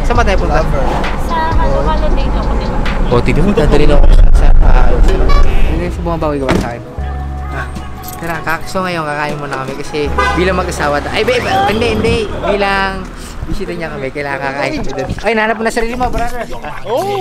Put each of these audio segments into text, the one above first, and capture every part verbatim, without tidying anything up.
Saan ba tayo punta? Sa halo-halo date ako, di ba? O, tignan mo, dadalhin ako sa halo. Hindi yung bumabawi ka ba sa akin? Ah. Tara, kakso ngayon, kakain muna kami kasi bilang mag-asawa. Ay, babe, hindi, hindi. Bilang bisita niya kami, kailangan kakain kami doon. Ay, nahanap mo na sarili mo, brother. Oh!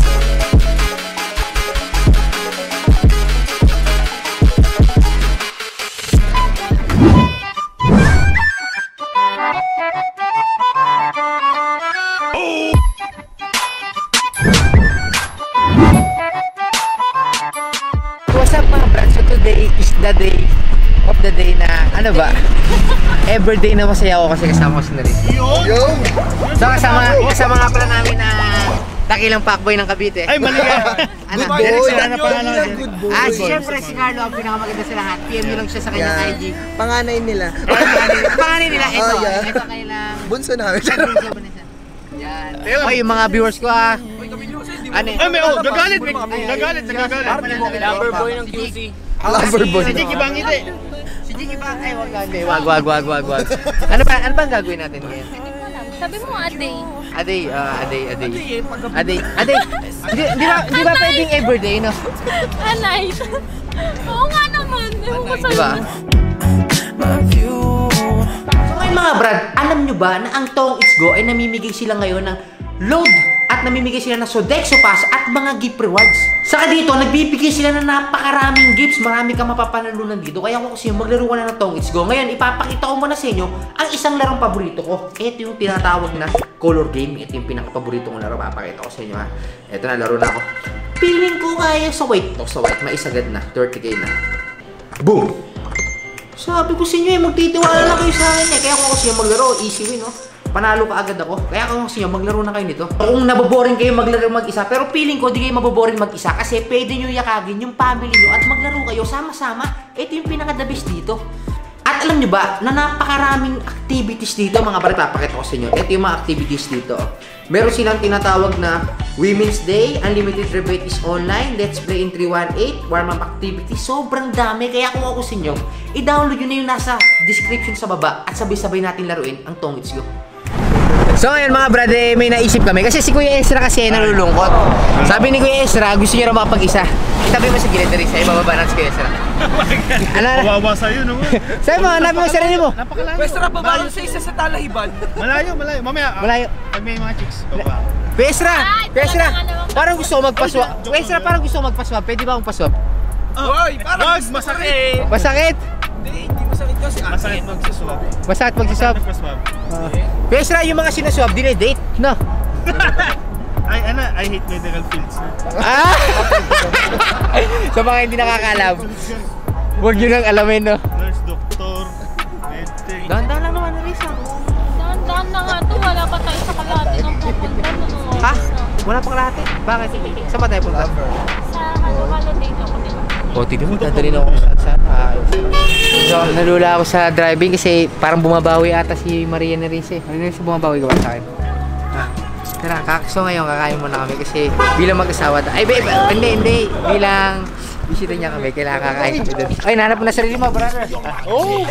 What's up mga brad? So today is the day of the day na, ano ba? Everyday na masaya ako kasi kasama ko si Narito. Yo! So kasama, kasama nga pala namin na dakilang pakboy ng Cavite. Ay, mali ka! Good boy! Good boy! Ah, siyempre si Carlo ang pinakamaganda sa lahat. P M nyo lang siya sa kanyang I G. Panganay nila. Panganay nila, ito. Oh, yeah. Ito kailang... Bunso namin. Bunso ba nila? Yan. Oy, yung mga viewers ko ah. Ano? Ay, may oh, gagalit! Gagalit, gagalit! Lover boy ng Q C. Lover boy. Si Jiki Bang hindi. Si Jiki Bang, ay wag wag wag wag wag wag wag. Ano ba, ano ba ang gagawin natin ngayon? Sabi mo a day. A day, ah, a day, a day. A day, a day. Di di ba, di ba pwedeng everyday, no? A night. Oo nga naman. Ewan ko sa'yo. Diba? So ngayon mga brad, alam nyo ba na ang Tong It's Go ay namimigay sila ngayon ng load at namimigay sila ng Sodexo Pass at mga gift rewards. Saka dito, nagbibigay sila ng napakaraming gifts. Marami kang mapapanalunan dito. Kaya kung kasi maglaro ka na ng Tong It's Go. Ngayon, ipapakita ko muna sa inyo ang isang larong paborito ko. Ito yung tinatawag na color game. Ito yung pinaka-paborito kong laro. Papakita ko sa inyo ha. Ito na, laro na ako. Feeling ko kaya sa white to. Sa white, maisagad na. thirty K na. Boom! Sabi ko sa inyo eh, magtitiwala na kayo sa akin eh. Kaya kung kasi maglaro, easy win no. Panalo ka agad ako. Kaya kung gusto nyo, maglaro na kayo nito. Kung naboboring kayo maglaro mag-isa, pero feeling ko di kayo maboboring mag-isa kasi pwede nyo yakagin yung family nyo at maglaro kayo sama-sama. Ito yung pinaka-the best dito. At alam nyo ba, na napakaraming activities dito, mga pare, papakita ko sa inyo. Ito yung mga activities dito. Meron silang tinatawag na Women's Day, Unlimited Rebate is online, Let's Play in three one eight, warm-up activities. Sobrang dami. Kaya kung ako sa inyo, i-download nyo na yung nasa description sa baba at sabay-sabay natin laruin ang Tong It's Go. So ngayon mga brad, eh, may naisip kami kasi si Kuya Ezra kasi ay nalulungkot. Sabi ni Kuya Ezra, gusto niya na makapag-isa. Itabi mo sa gilid na rin siya, ibababa natin si Kuya Ezra. Ano na? Kawawa sa'yo, no? Sabi mo, hanapin mo sarili mo. Napakalayo. Pwestra pa ba sa isa sa Talahiban? Malayo, malayo. Mamaya, Malayo. pag may mga chicks, baba. Kuya Ezra! Kuya Ezra! Parang gusto ko magpaswab. Kuya Ezra, parang gusto ko magpaswab. Pwede ba akong paswab? Hoy, parang Wag, masakit! Masakit! Hindi, hindi masakit kasi. Masakit magsaswab. Masakit magsiswab. Magsaswab. Kuya Ezra, yung mga sinaswab, dinedate, no? Ay, ano, I hate medical fields. Ah! Sa mga hindi nakakaalam, huwag nyo nang alamin, no? Nurse, doktor, medtech. Dahan-dahan lang naman, Risa. Dahan-dahan na nga to. Wala pa tayo sa kalahati ng pupunta. Ha? Wala pang lahat eh. Bakit? Saan ba tayo punta? Sa halo-halo date ako, di ba? O, tignan mo, dadalhin ako kung saan saan. So, nalula ako sa driving kasi parang bumabawi ata si Maria Nerese. Ano yung bumabawi ka ba sa akin? Ah. Tara, kakso ngayon, kakain muna kami kasi bilang mag-asawa. Ay, babe, hindi, hindi. Bilang bisita niya kami, kailangan kakain kami doon. Ay, nahanap mo na sarili mo, brother. Oh!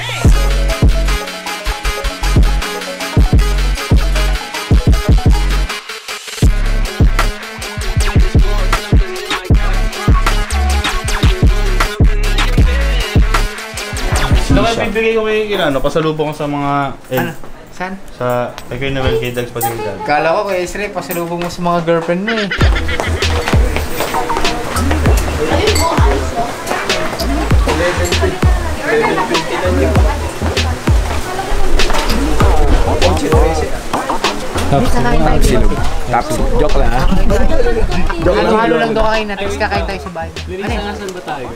Bibigay ko may ano, pasalubong sa mga Ano? Saan? sa kay Kuya Noel kay Dags Padilidad. Kala ko kay Isre, pasalubong mo sa mga girlfriend mo eh. Tapos, joke lang ha. Halo-halo lang daw kakain natin, tapos kakain tayo sa bahay. Ano yun? Nasaan ba tayo?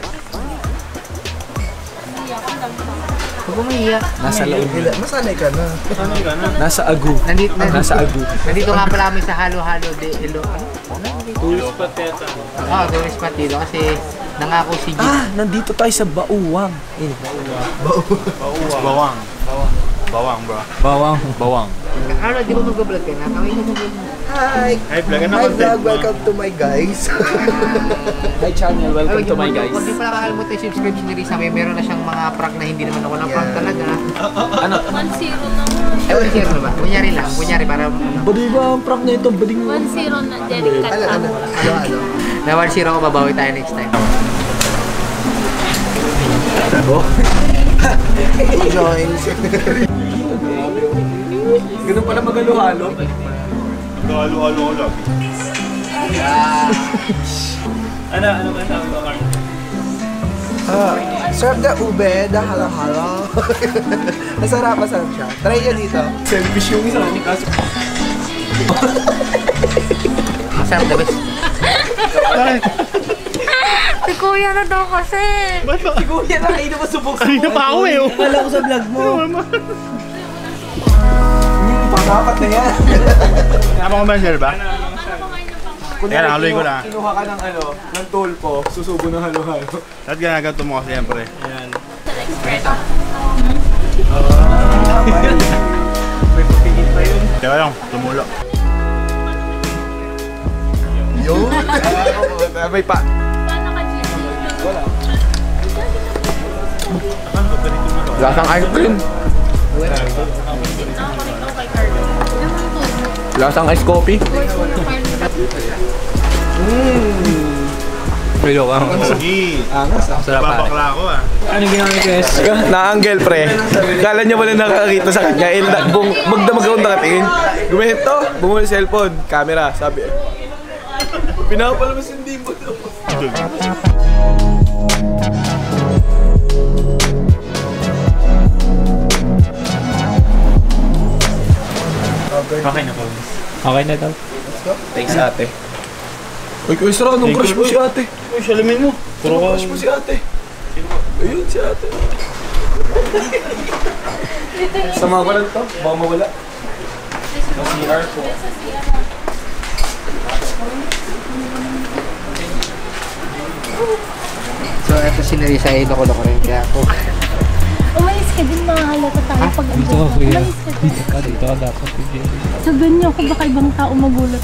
Huwag mo mahiya. Nasa loob. Masanay ka na. Sanay ka na. Nasa Agu. Nandito, Nasa Agu. nandito nga pala kami sa halo-halo de Elo. Tourist spot yata. Oo, oh, tourist spot dito kasi nangako si G. Ah, nandito tayo sa Bauwang. Eh, Bawang. Bawang. Bawang, bro. Bawang. Bawang. Ano, di ba mag-vlog ka na? Kami na mag-vlog. Hi! Hi, vlog. Ano Hi content vlog, mo? welcome to my guys. Hi channel, welcome to my guys. Huwag din pala kakalimutan yung subscription ni Risa. May meron na siyang mga prank na hindi naman ako ng prank talaga. Ano? one zero naman. Eh, one zero na ba? Kunyari lang, kunyari para... Badi ba ang prank na ito? Bading mo. one zero na Derek Ano, ano, Katamura. ano, ano? Na one zero ko, babawi tayo next time. Join. Ganun pala magalo-halo. Halo-halo ko lang. Ano, ano ba sabi mo, Carl? Ah, serve the ube, the halo-halo. Masarap, masarap siya. Try nyo dito. Selfish yung isa. Kaso, Masarap the best. Si Kuya na daw kasi. Ba't ba? kuya na kayo na masubok sa Kanina pa ako eh. oh. Wala ko sa vlog mo. Hmm, pangapat na yan. Tama ko ba sir ba? Kung Kaya haloy ko na. Kinuha ka ng ano, ng tulpo, susubo ng halo-halo. At ginagato mo kasi siyempre. Ayan. May papigit pa yun. Kaya lang, tumulo. Yun. May pa. Paano ka, Gigi? Wala. Lasang ice cream. Lasang ice coffee. Pero ka. Sige. Sarap pare. Babakla ako ah. Ano ginamit ko yes? Na-angle pre. Kala niya wala nakakita sa kanya. Eh, bung magdamag akong nakatingin. Gumahit to. Bumuli cellphone. Camera. Sabi. Pinapalabas hindi mo to. Okay na po. Okay na daw. Thanks ate. Uy, kuya Sara, anong crush mo si ate? Uy, salamin mo. Puro Anong ka. crush mo si ate? Ayun si ate. Sama ko lang to. Baka mawala. C R po. So, eto si Nerissa ay loko-loko rin. Kaya ako, Umalis ka din, makahalata tayo pag Dito ka kuya. Umalis ka din. Dito ka, dito ka dapat. Sabihan niyo ako, baka ibang tao magulat.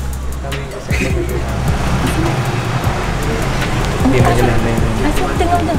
hindi mo nila na yun. Ay, so, tingnan daw.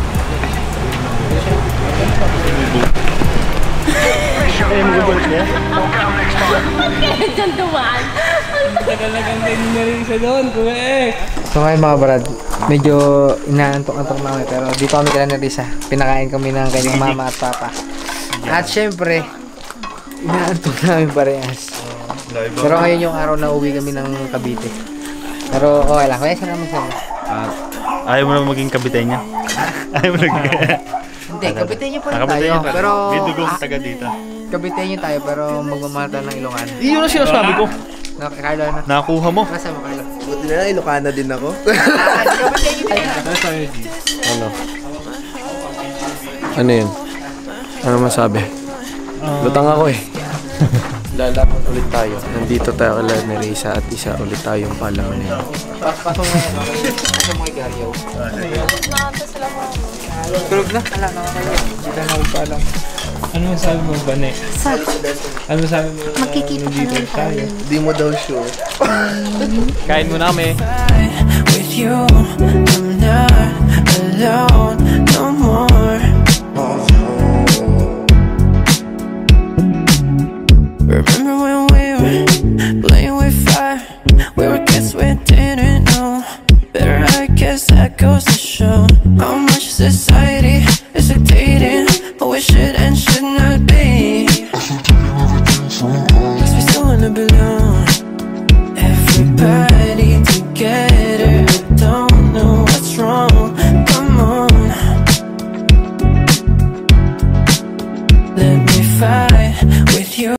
Ay, mag-bolt niya. Kaya dyan dumaan. Tagal na ganda yung narisa doon, kuya eh. So ngayon mga brad, medyo inaantok-antok na kami pero dito kami kila Nerissa. Pinakain kami ng kanyang mama at papa. At syempre, inaantok namin parehas. Pero ngayon yung araw na uwi kami ng Cavite. Pero okay lang, kaya siya naman siya. Ah, ayaw mo na maging kabitay niya? Ayaw mo na Hindi, Cavite niyo pa rin Nakabitay tayo. niya pa. Pero, May dugong ah, taga dito. Cavite niyo tayo pero magmamahal tayo ng Ilocano. Iyon ang sinasabi ko. Na, Carlo, ano? Nakakuha mo. Nasa mo, Carlo? Buti na lang, Ilocana din ako. Cavite niyo tayo. Ano? Ano yun? Ano masabi? Lutang ako eh. Lalaban ulit tayo. Nandito tayo kala Nerissa at isa ulit tayong palaman na yun. Pasok mo. Pasok mo kay Garyo. Tulog na? Wala na kayo. Hindi na ako paalam. Ano masabi mo ba, Ne? Ano masabi mo? Makikita ka lang tayo. Di mo daw sure. Kain mo na kami. With you, I'm not alone no more. Remember